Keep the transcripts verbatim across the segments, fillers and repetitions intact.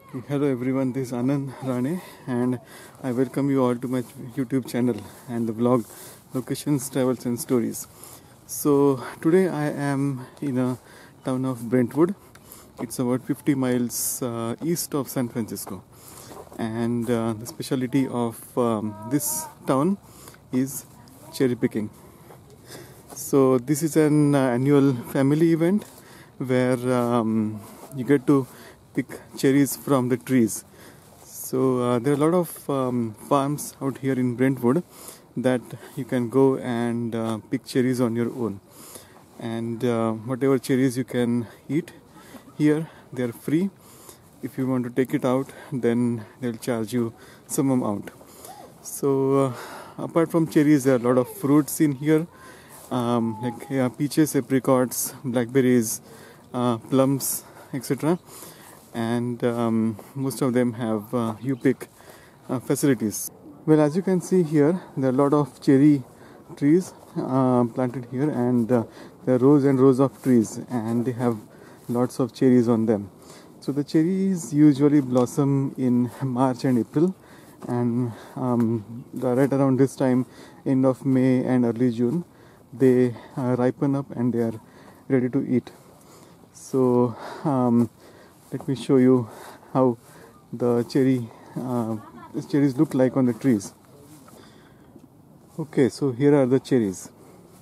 Okay, hello everyone, this is Anand Rane and I welcome you all to my YouTube channel and the vlog Locations, Travels and Stories. So today I am in a town of Brentwood. It's about fifty miles uh, east of San Francisco, and uh, the specialty of um, this town is cherry picking. So this is an uh, annual family event where um, you get to pick cherries from the trees. So uh, there are a lot of um, farms out here in Brentwood that you can go and uh, pick cherries on your own, and uh, whatever cherries you can eat here, they are free. If you want to take it out, then they'll charge you some amount. So uh, apart from cherries, there are a lot of fruits in here, um, like yeah, peaches, apricots, blackberries, uh, plums, etc. And um, most of them have uh, you pick uh, facilities. Well, as you can see here, there are a lot of cherry trees uh, planted here, and uh, there are rows and rows of trees, and they have lots of cherries on them. So the cherries usually blossom in March and April, and um, right around this time, end of May and early June, they uh, ripen up and they are ready to eat. So um, let me show you how the cherry uh, cherries look like on the trees. Okay, so here are the cherries.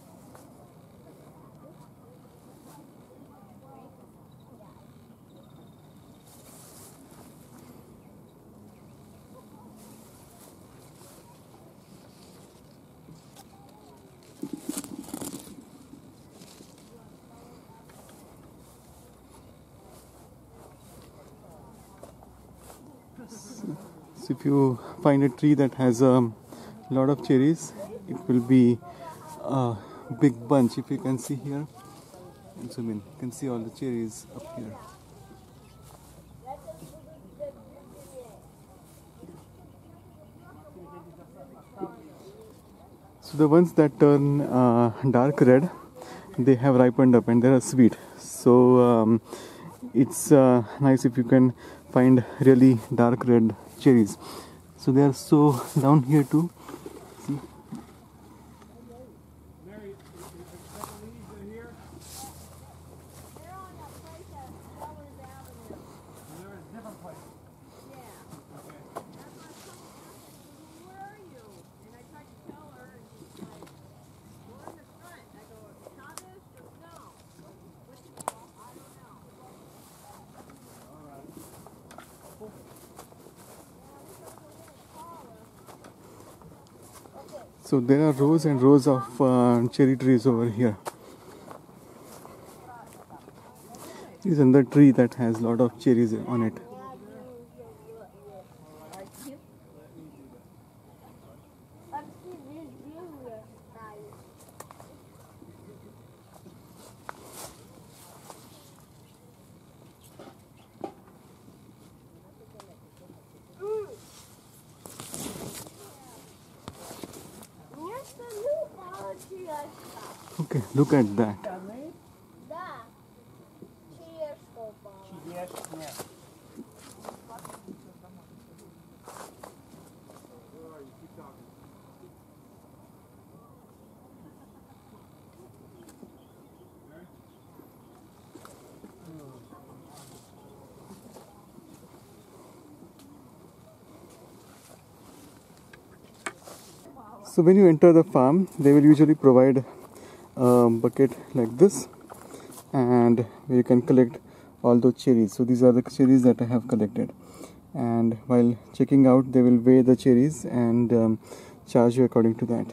So if you find a tree that has a lot of cherries, it will be a big bunch. If you can see here, and zoom in, you can see all the cherries up here. So the ones that turn uh, dark red, they have ripened up and they are sweet. So um, it's uh, nice if you can find really dark red cherries. So they are so down here too. See? So there are rows and rows of uh, cherry trees over here. This is another tree that has a lot of cherries on it. Okay, look at that. So when you enter the farm, they will usually provide a bucket like this, and where you can collect all those cherries. So these are the cherries that I have collected, and while checking out, they will weigh the cherries and um, charge you according to that.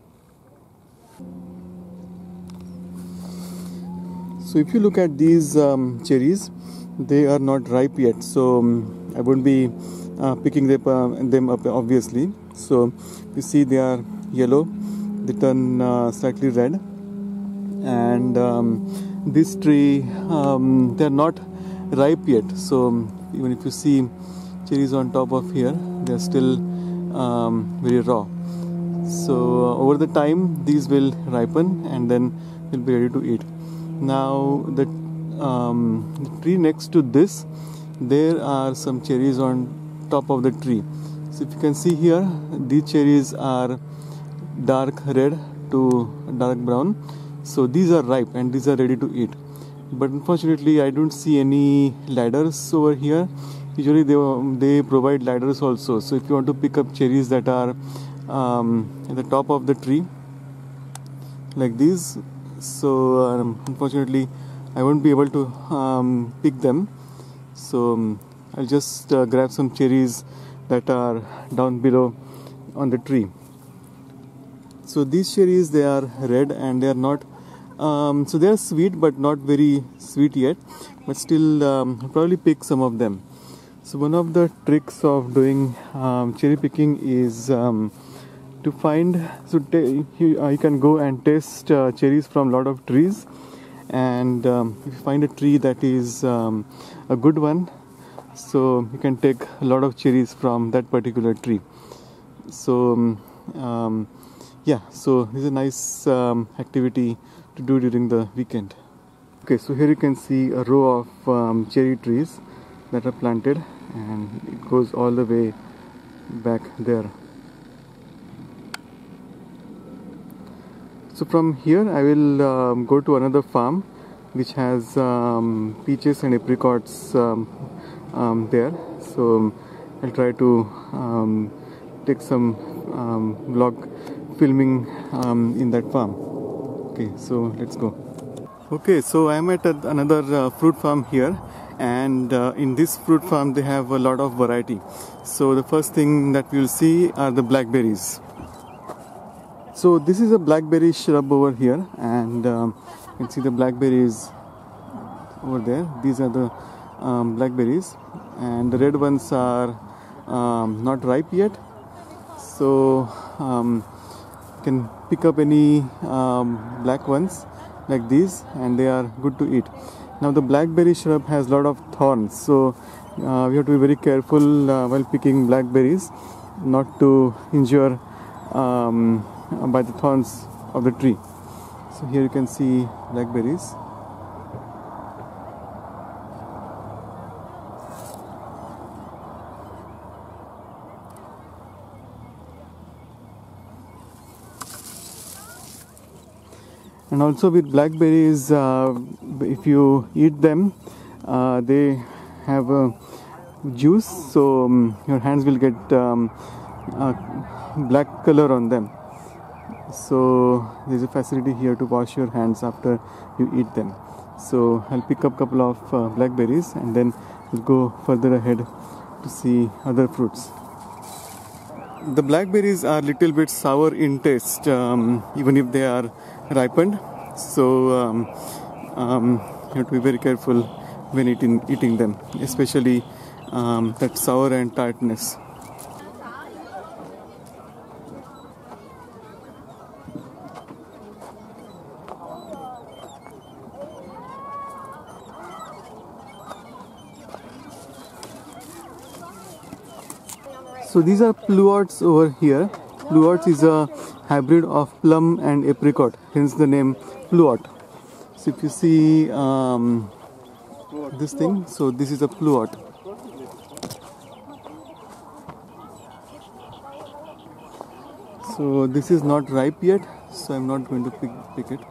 So if you look at these um, cherries, they are not ripe yet, so um, I won't be uh, picking them, uh, them up obviously. So you see they are yellow, they turn uh, slightly red, and um, this tree, um, they are not ripe yet. So um, even if you see cherries on top of here, they are still um, very raw. So uh, over the time these will ripen and then will be ready to eat. Now the, um, the tree next to this, there are some cherries on top of the tree. So if you can see here, these cherries are dark red to dark brown. So these are ripe and these are ready to eat. But unfortunately I don't see any ladders over here. Usually they, they provide ladders also. So if you want to pick up cherries that are um, at the top of the tree like these, so um, unfortunately I won't be able to um, pick them. So um, I'll just uh, grab some cherries that are down below on the tree. So these cherries, they are red and they are not um, so they are sweet but not very sweet yet, but still um, I'll probably pick some of them. So one of the tricks of doing um, cherry picking is um, to find, so t- you, uh, you can go and taste uh, cherries from a lot of trees, and um, if you find a tree that is um, a good one, so you can take a lot of cherries from that particular tree. So um, yeah, so this is a nice um, activity to do during the weekend. Okay, so here you can see a row of um, cherry trees that are planted, and it goes all the way back there. So from here I will um, go to another farm which has um, peaches and apricots um, um, there. So um, I'll try to um, take some um, vlog filming um, in that farm. Okay, so let's go. Okay, so I'm at a, another uh, fruit farm here, and uh, in this fruit farm they have a lot of variety. So the first thing that we'll see are the blackberries. So this is a blackberry shrub over here, and um, you can see the blackberries over there. These are the um, blackberries, and the red ones are um, not ripe yet. So um, you can pick up any um, black ones like these, and they are good to eat. Now the blackberry shrub has a lot of thorns, so uh, we have to be very careful uh, while picking blackberries, not to injure um, by the thorns of the tree. So here you can see blackberries. And also with blackberries, uh, if you eat them, uh, they have a juice, so um, your hands will get um, uh, black color on them. So there's a facility here to wash your hands after you eat them. So I'll pick up a couple of uh, blackberries, and then we'll go further ahead to see other fruits. The blackberries are little bit sour in taste, um, even if they are ripened. So um, um, you have to be very careful when eating, eating them, especially um, that sour and tartness. So these are pluots over here. Pluots is a hybrid of plum and apricot, hence the name pluot. So if you see um, this thing, so this is a pluot. So this is not ripe yet, so I'm not going to pick, pick it.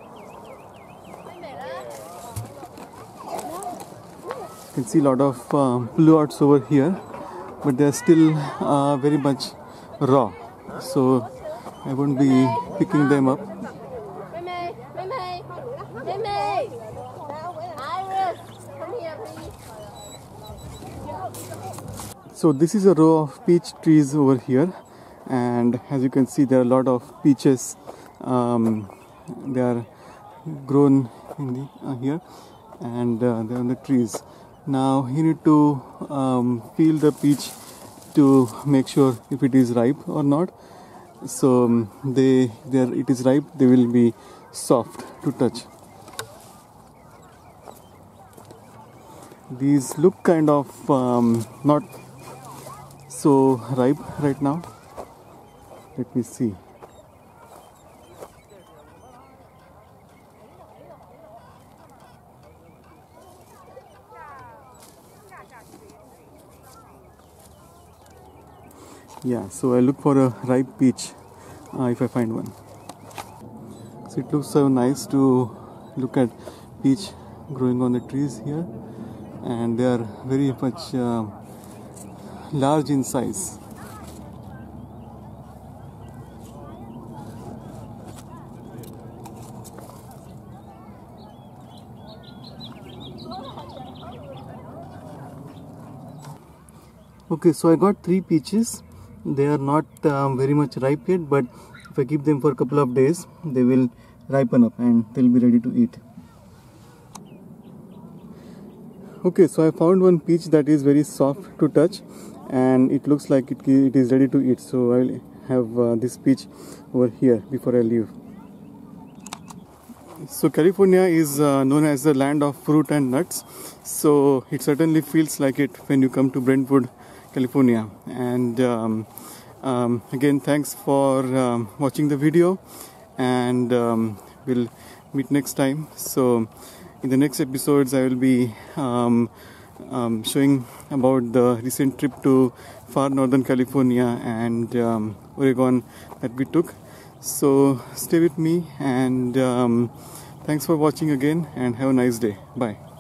You can see a lot of um, pluots over here, but they are still uh, very much raw, so I won't be picking them up. So this is a row of peach trees over here, and as you can see there are a lot of peaches. Um, they are grown in the, uh, here, and uh, they are on the trees. Now you need to um, feel the peach to make sure if it is ripe or not. So um, they, they are, it is ripe, they will be soft to touch. These look kind of um, not so ripe right now. Let me see. Yeah, so I look for a ripe peach uh, if I find one. So it looks so nice to look at peach growing on the trees here, and they are very much uh, large in size. Okay, so I got three peaches. They are not um, very much ripe yet, but if I keep them for a couple of days, they will ripen up and they'll be ready to eat. Okay, so I found one peach that is very soft to touch, and it looks like it, it is ready to eat. So I'll have uh, this peach over here before I leave. So California is uh, known as the land of fruit and nuts. So it certainly feels like it when you come to Brentwood, California. And um, um, again, thanks for um, watching the video, and um, we'll meet next time. So in the next episodes, I will be um, um, showing about the recent trip to far northern California and um, Oregon that we took. So stay with me, and um, thanks for watching again, and have a nice day. Bye.